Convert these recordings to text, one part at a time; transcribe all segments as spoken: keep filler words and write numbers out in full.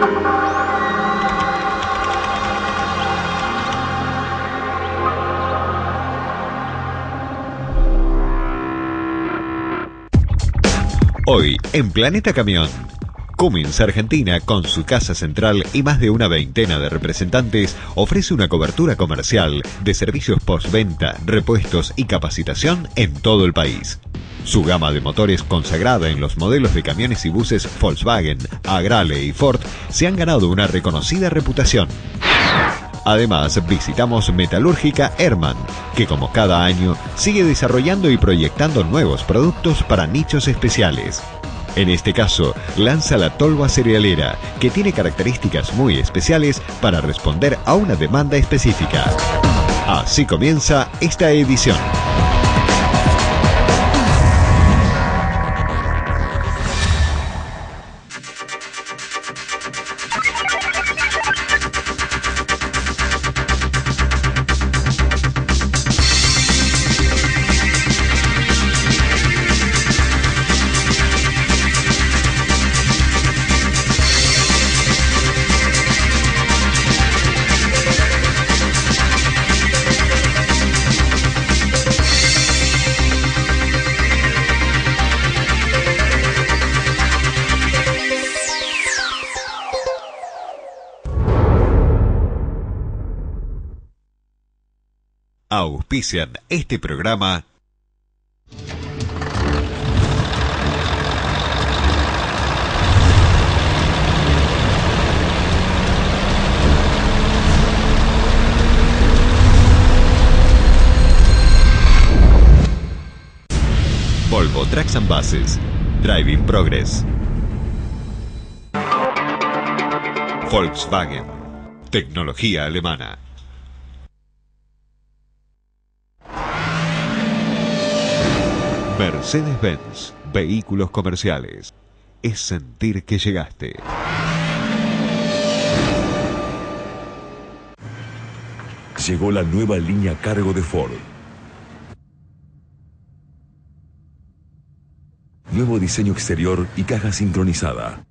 Hoy, en Planeta Camión, Cummins Argentina, con su casa central y más de una veintena de representantes, ofrece una cobertura comercial de servicios postventa, repuestos y capacitación en todo el país. Su gama de motores, consagrada en los modelos de camiones y buses Volkswagen, Agrale y Ford, se han ganado una reconocida reputación. Además, visitamos Metalúrgica Hermann, que como cada año sigue desarrollando y proyectando nuevos productos para nichos especiales. En este caso, lanza la tolva cerealera, que tiene características muy especiales para responder a una demanda específica. Así comienza esta edición. Auspician este programa Volvo Trucks and Buses, Driving Progress, Volkswagen, tecnología alemana. Mercedes-Benz, vehículos comerciales. Es sentir que llegaste. Llegó la nueva línea cargo de Ford. Nuevo diseño exterior y caja sincronizada.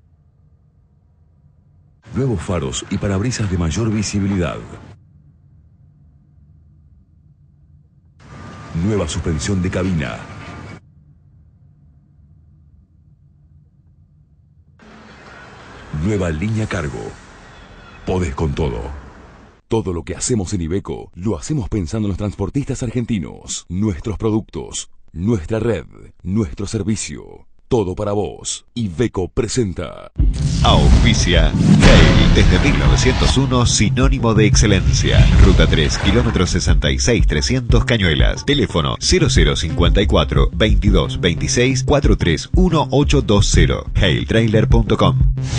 Nuevos faros y parabrisas de mayor visibilidad. Nueva suspensión de cabina. Nueva línea cargo. Podés con todo. Todo lo que hacemos en Iveco, lo hacemos pensando en los transportistas argentinos, nuestros productos, nuestra red, nuestro servicio. Todo para vos. Iveco presenta. Auspicia Hale, desde mil novecientos uno, sinónimo de excelencia. Ruta tres, kilómetro sesenta y seis trescientos Cañuelas. Teléfono cero cero cincuenta y cuatro, veintidós veintiséis, cuarenta y tres dieciocho veinte. hale trailer punto com.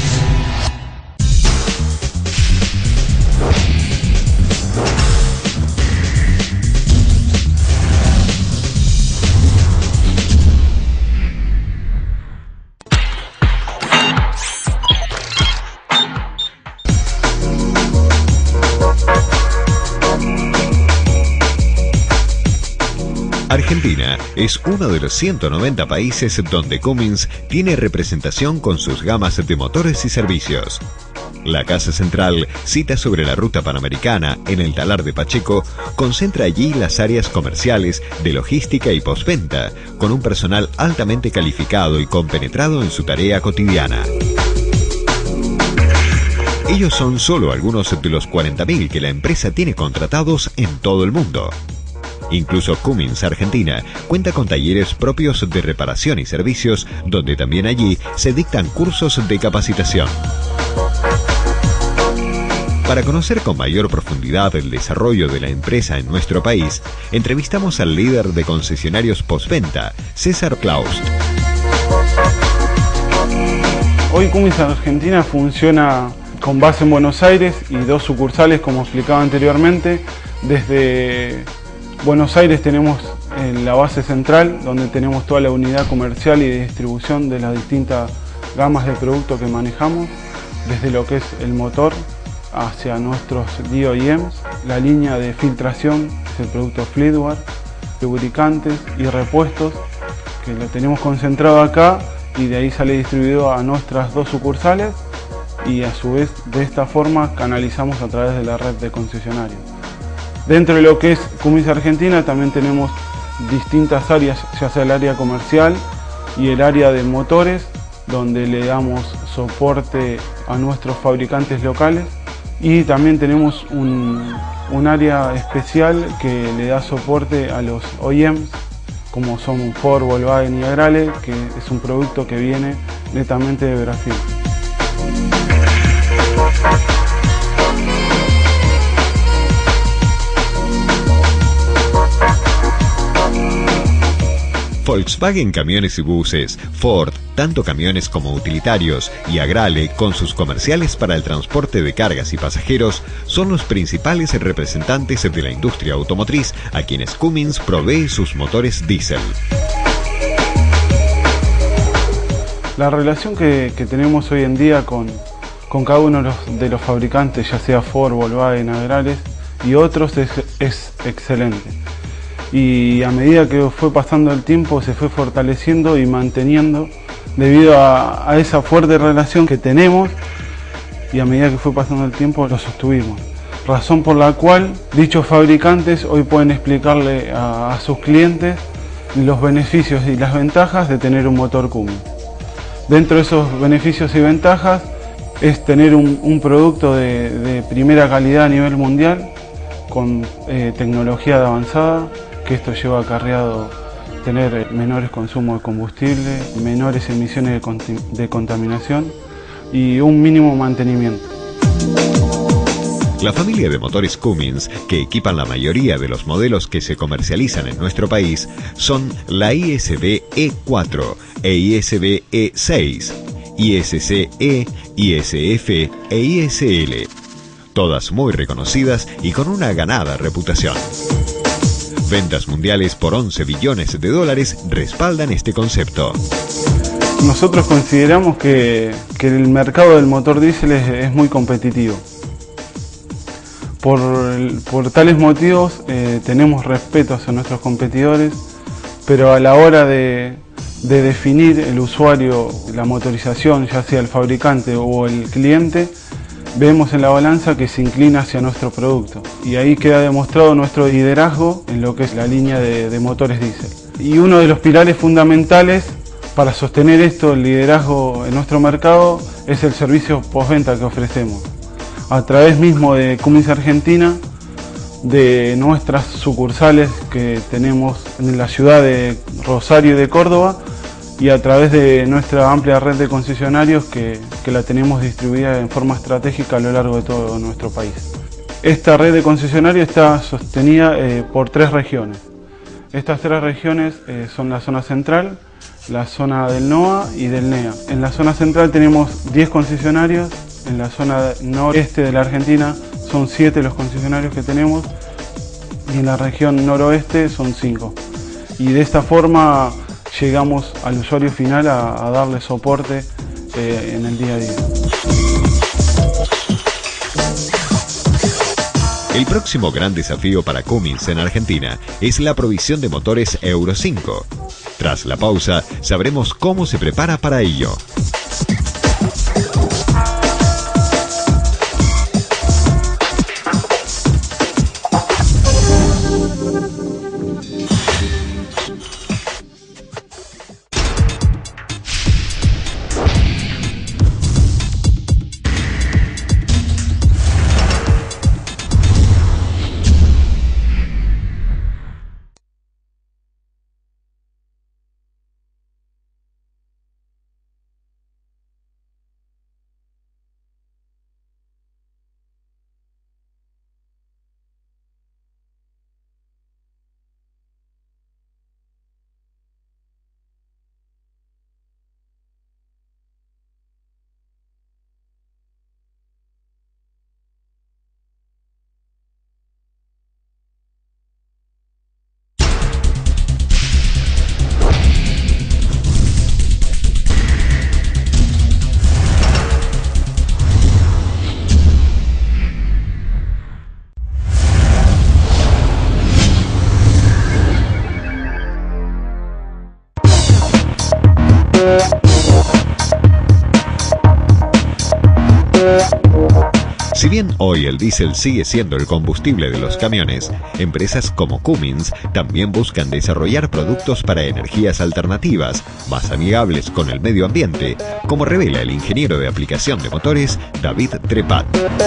Argentina es uno de los ciento noventa países donde Cummins tiene representación con sus gamas de motores y servicios. La casa central, cita sobre la ruta panamericana en el Talar de Pacheco, concentra allí las áreas comerciales, de logística y postventa, con un personal altamente calificado y compenetrado en su tarea cotidiana. Ellos son solo algunos de los cuarenta mil que la empresa tiene contratados en todo el mundo. Incluso Cummins Argentina cuenta con talleres propios de reparación y servicios, donde también allí se dictan cursos de capacitación. Para conocer con mayor profundidad el desarrollo de la empresa en nuestro país, entrevistamos al líder de concesionarios postventa, César Klaust. Hoy Cummins Argentina funciona con base en Buenos Aires y dos sucursales, como explicaba anteriormente. Desde Buenos Aires tenemos en la base central, donde tenemos toda la unidad comercial y de distribución de las distintas gamas de productos que manejamos, desde lo que es el motor hacia nuestros D O E Ms, la línea de filtración, que es el producto Fleetware, lubricantes y repuestos, que lo tenemos concentrado acá y de ahí sale distribuido a nuestras dos sucursales. y a su vez de esta forma canalizamos a través de la red de concesionarios. Dentro de lo que es Cummins Argentina también tenemos distintas áreas, ya sea el área comercial y el área de motores, donde le damos soporte a nuestros fabricantes locales, y también tenemos un, un área especial que le da soporte a los O E Ms, como son Ford, Volkswagen y Agrale, que es un producto que viene netamente de Brasil. Volkswagen Camiones y Buses, Ford, tanto camiones como utilitarios, y Agrale, con sus comerciales para el transporte de cargas y pasajeros, son los principales representantes de la industria automotriz a quienes Cummins provee sus motores diésel. La relación que, que tenemos hoy en día con, con cada uno de los, de los fabricantes, ya sea Ford, Volkswagen, Agrale y otros, es, es excelente. Y a medida que fue pasando el tiempo se fue fortaleciendo y manteniendo debido a, a esa fuerte relación que tenemos, y a medida que fue pasando el tiempo lo sostuvimos. Razón por la cual dichos fabricantes hoy pueden explicarle a, a sus clientes los beneficios y las ventajas de tener un motor Cummins. Dentro de esos beneficios y ventajas es tener un, un producto de, de primera calidad a nivel mundial, con eh, tecnología de avanzada, que esto lleva acarreado tener menores consumos de combustible, menores emisiones de, cont de contaminación y un mínimo mantenimiento. La familia de motores Cummins, que equipan la mayoría de los modelos que se comercializan en nuestro país, son la I S B E cuatro e I S B E seis, I S C E, I S F e I S L, todas muy reconocidas y con una ganada reputación. Ventas mundiales por once billones de dólares respaldan este concepto. Nosotros consideramos que, que el mercado del motor diésel es, es muy competitivo. Por, por tales motivos eh, tenemos respeto hacia nuestros competidores, pero a la hora de, de definir el usuario, la motorización, ya sea el fabricante o el cliente, vemos en la balanza que se inclina hacia nuestro producto, y ahí queda demostrado nuestro liderazgo en lo que es la línea de, de motores diésel. Y uno de los pilares fundamentales para sostener esto, el liderazgo en nuestro mercado, es el servicio postventa que ofrecemos a través mismo de Cummins Argentina, de nuestras sucursales que tenemos en la ciudad de Rosario y de Córdoba, y a través de nuestra amplia red de concesionarios que, que la tenemos distribuida en forma estratégica a lo largo de todo nuestro país. Esta red de concesionarios está sostenida eh, por tres regiones. Estas tres regiones eh, son la zona central, la zona del NOA y del NEA. En la zona central tenemos diez concesionarios, en la zona noreste de la Argentina son siete los concesionarios que tenemos, y en la región noroeste son cinco. Y de esta forma llegamos al usuario final a, a darle soporte eh, en el día a día. El próximo gran desafío para Cummins en Argentina es la provisión de motores Euro cinco. Tras la pausa, sabremos cómo se prepara para ello. Si bien hoy el diésel sigue siendo el combustible de los camiones, empresas como Cummins también buscan desarrollar productos para energías alternativas, más amigables con el medio ambiente, como revela el ingeniero de aplicación de motores David Trepat.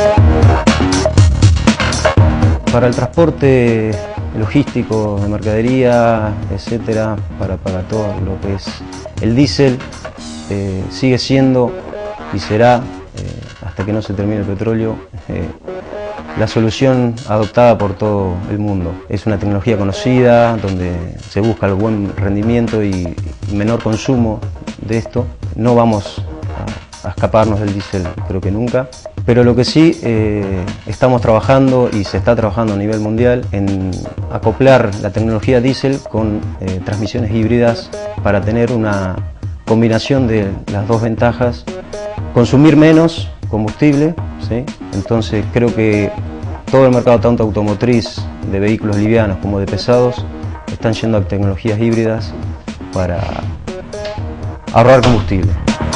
Para el transporte logístico de mercadería, etcétera, para, para todo lo que es el diésel, eh, sigue siendo y será, eh, hasta que no se termine el petróleo, eh, la solución adoptada por todo el mundo. Es una tecnología conocida, donde se busca el buen rendimiento y, y menor consumo de esto. No vamos a, a escaparnos del diésel, creo que nunca. Pero lo que sí eh, estamos trabajando y se está trabajando a nivel mundial en acoplar la tecnología diésel con eh, transmisiones híbridas para tener una combinación de las dos ventajas, consumir menos combustible, ¿sí? Entonces creo que todo el mercado, tanto automotriz, de vehículos livianos como de pesados, están yendo a tecnologías híbridas para ahorrar combustible.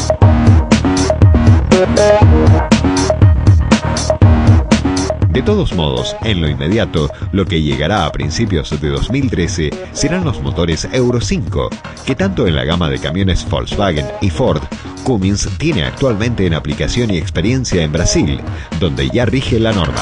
De todos modos, en lo inmediato, lo que llegará a principios de dos mil trece serán los motores Euro cinco, que tanto en la gama de camiones Volkswagen y Ford, Cummins tiene actualmente en aplicación y experiencia en Brasil, donde ya rige la norma.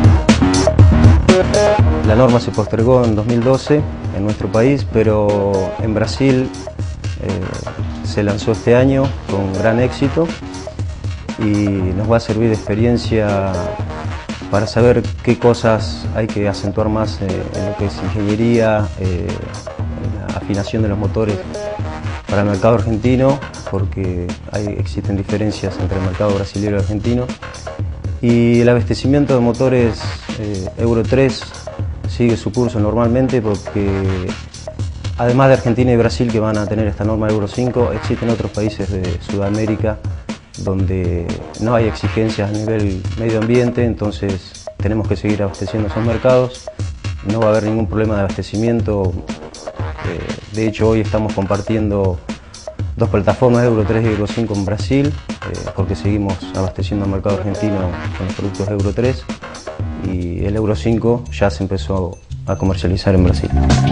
La norma se postergó en dos mil doce en nuestro país, pero en Brasil eh, se lanzó este año con gran éxito y nos va a servir de experiencia para saber qué cosas hay que acentuar más eh, en lo que es ingeniería, eh, en la afinación de los motores para el mercado argentino, porque hay, existen diferencias entre el mercado brasileño y argentino. Y el abastecimiento de motores eh, Euro tres sigue su curso normalmente, porque además de Argentina y Brasil, que van a tener esta norma Euro cinco, existen otros países de Sudamérica donde no hay exigencias a nivel medio ambiente, entonces tenemos que seguir abasteciendo esos mercados. No va a haber ningún problema de abastecimiento. Eh, de hecho, hoy estamos compartiendo dos plataformas Euro tres y Euro cinco en Brasil, eh, porque seguimos abasteciendo al mercado argentino con los productos Euro tres, y el Euro cinco ya se empezó a comercializar en Brasil.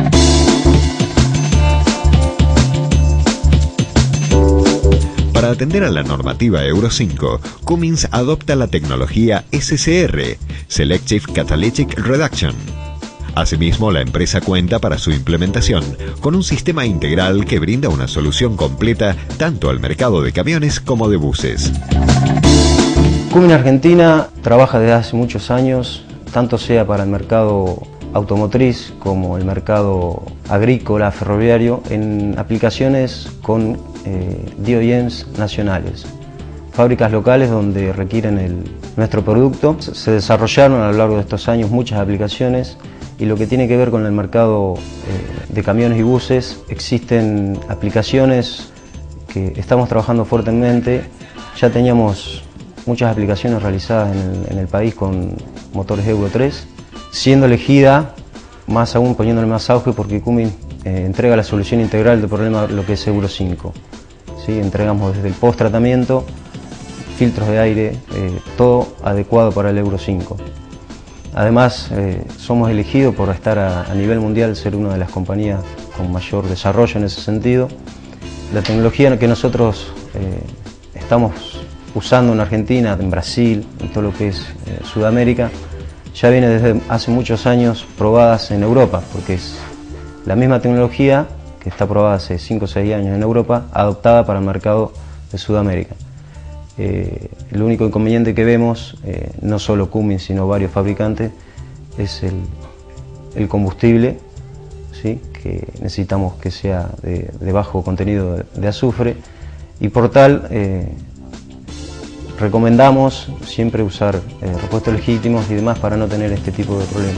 Para atender a la normativa Euro cinco, Cummins adopta la tecnología S C R, Selective Catalytic Reduction. Asimismo, la empresa cuenta para su implementación con un sistema integral que brinda una solución completa tanto al mercado de camiones como de buses. Cummins Argentina trabaja desde hace muchos años, tanto sea para el mercado automotriz como el mercado agrícola, ferroviario, en aplicaciones con eh, D O E Ms nacionales, fábricas locales donde requieren el, nuestro producto. Se desarrollaron a lo largo de estos años muchas aplicaciones, y lo que tiene que ver con el mercado eh, de camiones y buses, existen aplicaciones que estamos trabajando fuertemente. Ya teníamos muchas aplicaciones realizadas en el, en el país con motores Euro tres, siendo elegida más aún, poniéndole más auge, porque Cummins eh, entrega la solución integral del problema lo que es Euro cinco. ¿Sí? Entregamos desde el post tratamiento, filtros de aire, eh, todo adecuado para el Euro cinco. Además, eh, somos elegidos por estar a, a nivel mundial, ser una de las compañías con mayor desarrollo en ese sentido. La tecnología que nosotros eh, estamos usando en Argentina, en Brasil, en todo lo que es eh, Sudamérica, ya viene desde hace muchos años probadas en Europa, porque es la misma tecnología que está probada hace cinco o seis años en Europa, adoptada para el mercado de Sudamérica. Eh, el único inconveniente que vemos, eh, no solo Cummins sino varios fabricantes, es el, el combustible, ¿sí? Que necesitamos que sea de, de bajo contenido de, de azufre, y por tal eh, recomendamos siempre usar eh, repuestos legítimos y demás para no tener este tipo de problemas.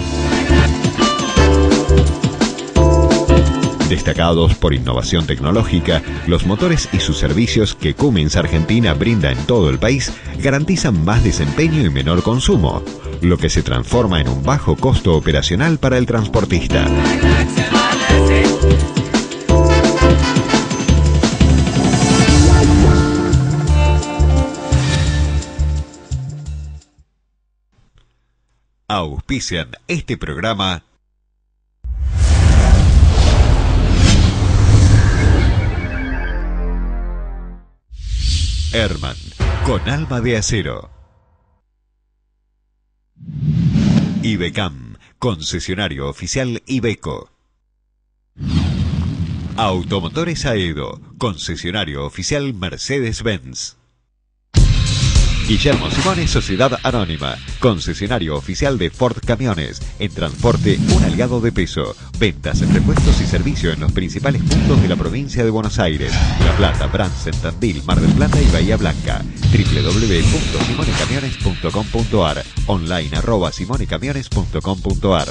Destacados por innovación tecnológica, los motores y sus servicios que Cummins Argentina brinda en todo el país garantizan más desempeño y menor consumo, lo que se transforma en un bajo costo operacional para el transportista. Auspician este programa Herman, con alma de acero. Ibecam, concesionario oficial Iveco. Automotores Aedo, concesionario oficial Mercedes-Benz. Guillermo Simone Sociedad Anónima, concesionario oficial de Ford Camiones, en transporte un aliado de peso, ventas, repuestos y servicio en los principales puntos de la provincia de Buenos Aires, La Plata, Bransen, Tandil, Mar del Plata y Bahía Blanca. w w w punto simone camiones punto com punto a r, online arroba simone camiones punto com punto a r.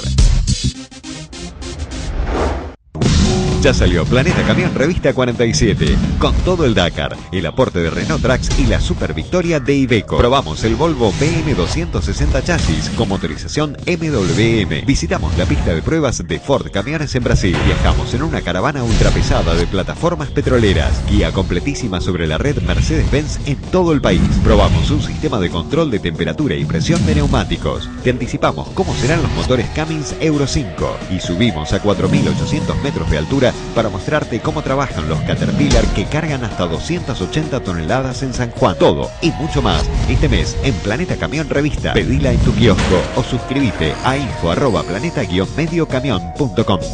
Ya salió Planeta Camión Revista cuarenta y siete, con todo el Dakar, el aporte de Renault Trax y la super victoria de Iveco. Probamos el Volvo B M doscientos sesenta chasis con motorización M W M. Visitamos la pista de pruebas de Ford Camiones en Brasil. Viajamos en una caravana ultrapesada de plataformas petroleras. Guía completísima sobre la red Mercedes-Benz en todo el país. Probamos un sistema de control de temperatura y presión de neumáticos. Te anticipamos cómo serán los motores Cummins Euro cinco. Y subimos a cuatro mil ochocientos metros de altura para mostrarte cómo trabajan los Caterpillar que cargan hasta doscientas ochenta toneladas en San Juan. Todo y mucho más este mes en Planeta Camión Revista. Pedila en tu kiosco o suscríbete a info arroba planeta guion medio camión punto com.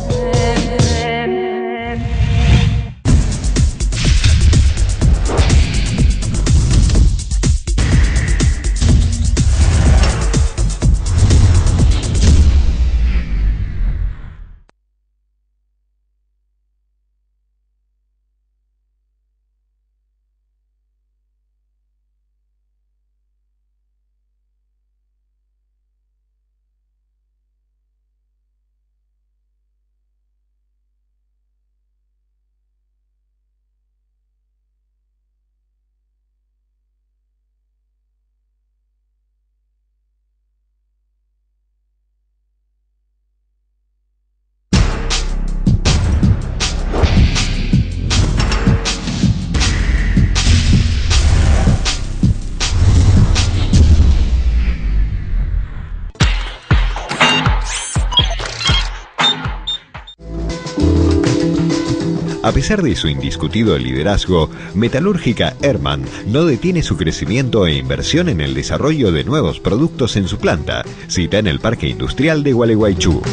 A pesar de su indiscutido liderazgo, Metalúrgica Herman no detiene su crecimiento e inversión en el desarrollo de nuevos productos en su planta, cita en el Parque Industrial de Gualeguaychú.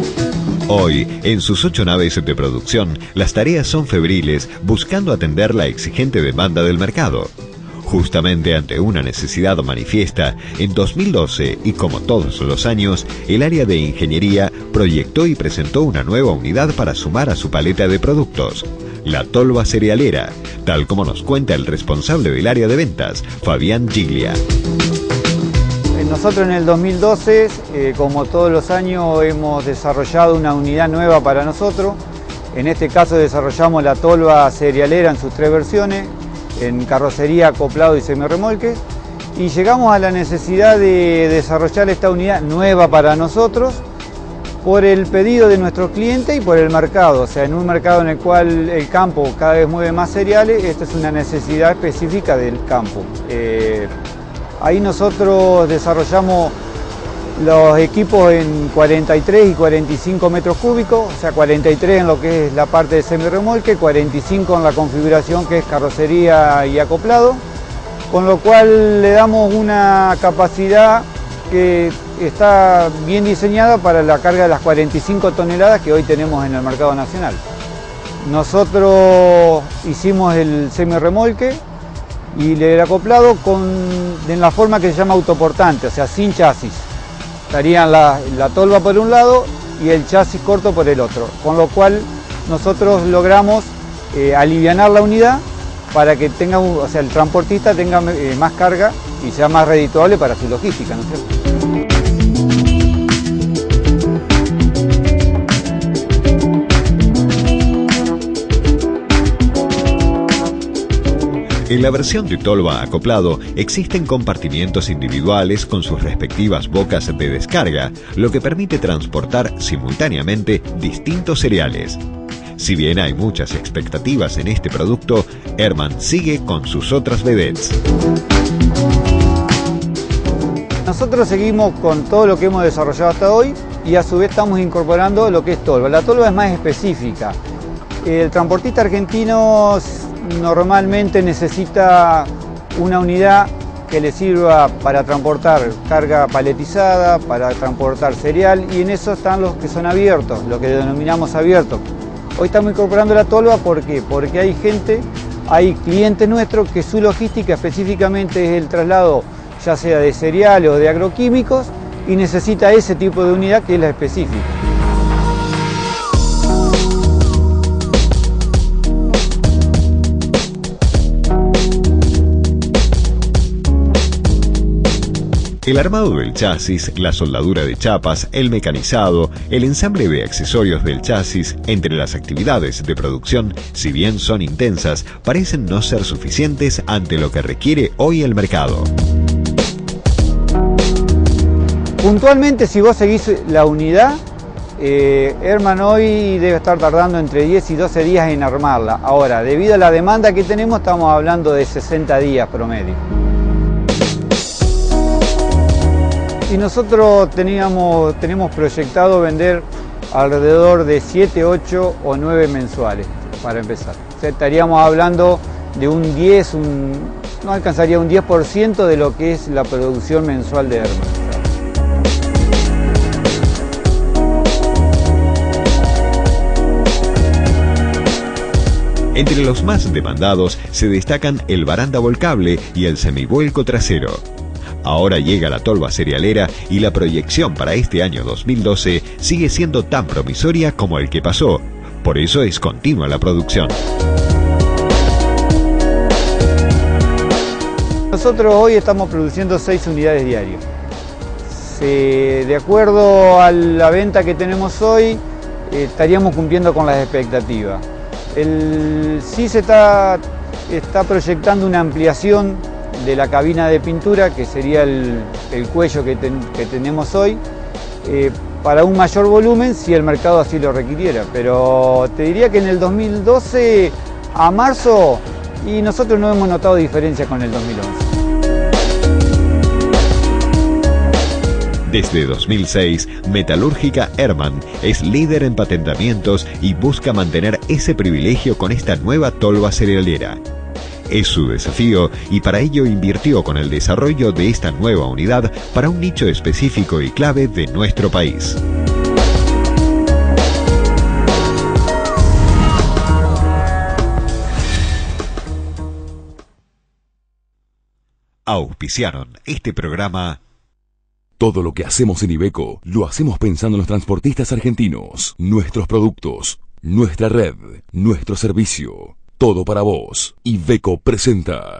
Hoy, en sus ocho naves de producción, las tareas son febriles, buscando atender la exigente demanda del mercado. Justamente ante una necesidad manifiesta, en dos mil doce, y como todos los años, el área de ingeniería proyectó y presentó una nueva unidad para sumar a su paleta de productos, la tolva cerealera, tal como nos cuenta el responsable del área de ventas, Fabián Giglia. Nosotros en el dos mil doce, eh, como todos los años, hemos desarrollado una unidad nueva para nosotros. En este caso desarrollamos la tolva cerealera en sus tres versiones, en carrocería, acoplado y semirremolque, y llegamos a la necesidad de desarrollar esta unidad nueva para nosotros por el pedido de nuestros clientes y por el mercado. O sea, en un mercado en el cual el campo cada vez mueve más cereales, esta es una necesidad específica del campo. Eh, ahí nosotros desarrollamos los equipos en cuarenta y tres y cuarenta y cinco metros cúbicos, o sea, cuarenta y tres en lo que es la parte de semirremolque, cuarenta y cinco en la configuración que es carrocería y acoplado, con lo cual le damos una capacidad que está bien diseñada para la carga de las cuarenta y cinco toneladas que hoy tenemos en el mercado nacional. Nosotros hicimos el semirremolque y el acoplado con, en la forma que se llama autoportante, o sea, sin chasis. Estarían la, la tolva por un lado y el chasis corto por el otro, con lo cual nosotros logramos eh, alivianar la unidad para que tenga, o sea, el transportista tenga eh, más carga y sea más redituable para su logística, ¿no es cierto? En la versión de tolva acoplado existen compartimientos individuales con sus respectivas bocas de descarga, lo que permite transportar simultáneamente distintos cereales. Si bien hay muchas expectativas en este producto, Herman sigue con sus otras vedettes. nosotros seguimos con todo lo que hemos desarrollado hasta hoy y a su vez estamos incorporando lo que es tolva. La tolva es más específica. El transportista argentino normalmente necesita una unidad que le sirva para transportar carga paletizada, para transportar cereal, y en eso están los que son abiertos, lo que denominamos abiertos. Hoy estamos incorporando la tolva, ¿por qué? Porque hay gente, hay clientes nuestros que su logística específicamente es el traslado ya sea de cereales o de agroquímicos y necesita ese tipo de unidad que es la específica. El armado del chasis, la soldadura de chapas, el mecanizado, el ensamble de accesorios del chasis, entre las actividades de producción, si bien son intensas, parecen no ser suficientes ante lo que requiere hoy el mercado. Puntualmente, si vos seguís la unidad, eh, Herman hoy debe estar tardando entre diez y doce días en armarla. Ahora, debido a la demanda que tenemos, estamos hablando de sesenta días promedio. Y nosotros teníamos, tenemos proyectado vender alrededor de siete, ocho o nueve mensuales para empezar. O sea, estaríamos hablando de un diez, un, no alcanzaría un diez por ciento de lo que es la producción mensual de Herman. Entre los más demandados se destacan el baranda volcable y el semivuelco trasero. Ahora llega la tolva cerealera y la proyección para este año dos mil doce sigue siendo tan promisoria como el que pasó. Por eso es continua la producción. Nosotros hoy estamos produciendo seis unidades diarias. Se, de acuerdo a la venta que tenemos hoy, eh, estaríamos cumpliendo con las expectativas. El, sí se está, está proyectando una ampliación de la cabina de pintura, que sería el, el cuello que, ten, que tenemos hoy, eh, para un mayor volumen si el mercado así lo requiriera. Pero te diría que en el dos mil doce a marzo, y nosotros no hemos notado diferencia con el dos mil once. Desde dos mil seis, Metalúrgica Herman es líder en patentamientos y busca mantener ese privilegio con esta nueva tolva cerealera. Es su desafío y para ello invirtió con el desarrollo de esta nueva unidad para un nicho específico y clave de nuestro país. Auspiciaron este programa. Todo lo que hacemos en Iveco lo hacemos pensando en los transportistas argentinos, nuestros productos, nuestra red, nuestro servicio. Todo para vos. Iveco presenta.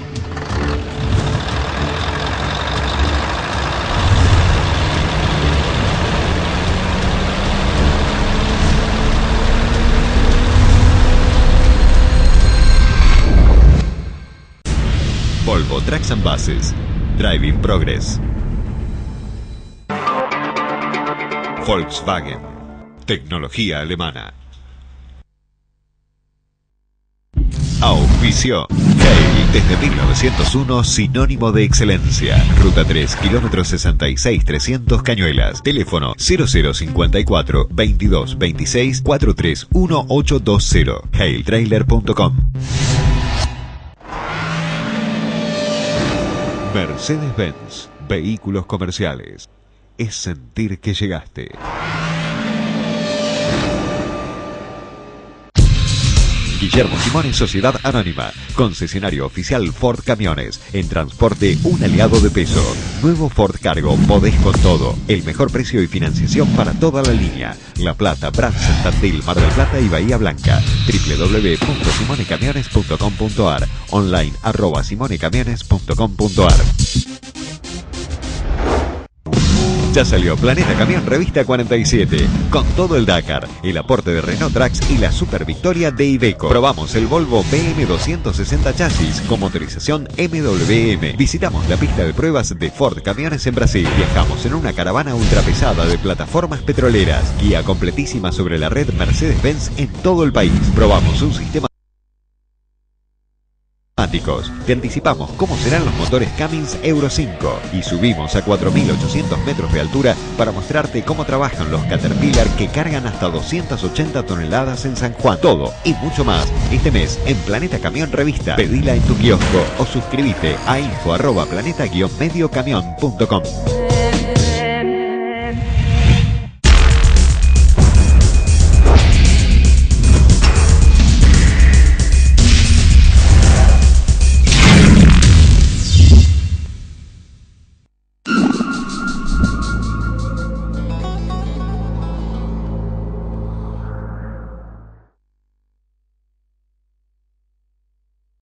Volvo Trucks and Buses. Driving Progress. Volkswagen. Tecnología alemana. Auspicio. Heil, desde mil novecientos uno, sinónimo de excelencia. Ruta tres, kilómetro sesenta y seis, trescientos Cañuelas. Teléfono cero cero cincuenta y cuatro, veintidós, veintiséis, cuarenta y tres, dieciocho veinte. heil trailer punto com. Mercedes-Benz. Vehículos comerciales. Es sentir que llegaste. Guillermo Simone Sociedad Anónima, concesionario oficial Ford Camiones, en transporte un aliado de peso. Nuevo Ford Cargo, podés con todo. El mejor precio y financiación para toda la línea. La Plata, Branson, Tandil, Mar del Plata y Bahía Blanca. doble u doble u doble u punto simone camiones punto com punto ar. Online arroba simone camiones punto com punto ar. Ya salió Planeta Camión Revista cuarenta y siete, con todo el Dakar, el aporte de Renault Trax y la super victoria de Iveco. Probamos el Volvo B M doscientos sesenta chasis con motorización M W M. Visitamos la pista de pruebas de Ford Camiones en Brasil. Viajamos en una caravana ultrapesada de plataformas petroleras. Guía completísima sobre la red Mercedes-Benz en todo el país. Probamos un sistema Te anticipamos cómo serán los motores Cummins Euro cinco y subimos a cuatro mil ochocientos metros de altura para mostrarte cómo trabajan los Caterpillar que cargan hasta doscientas ochenta toneladas en San Juan. Todo y mucho más este mes en Planeta Camión Revista. Pedila en tu kiosco o suscríbete a info arroba planeta guion medio camión punto com.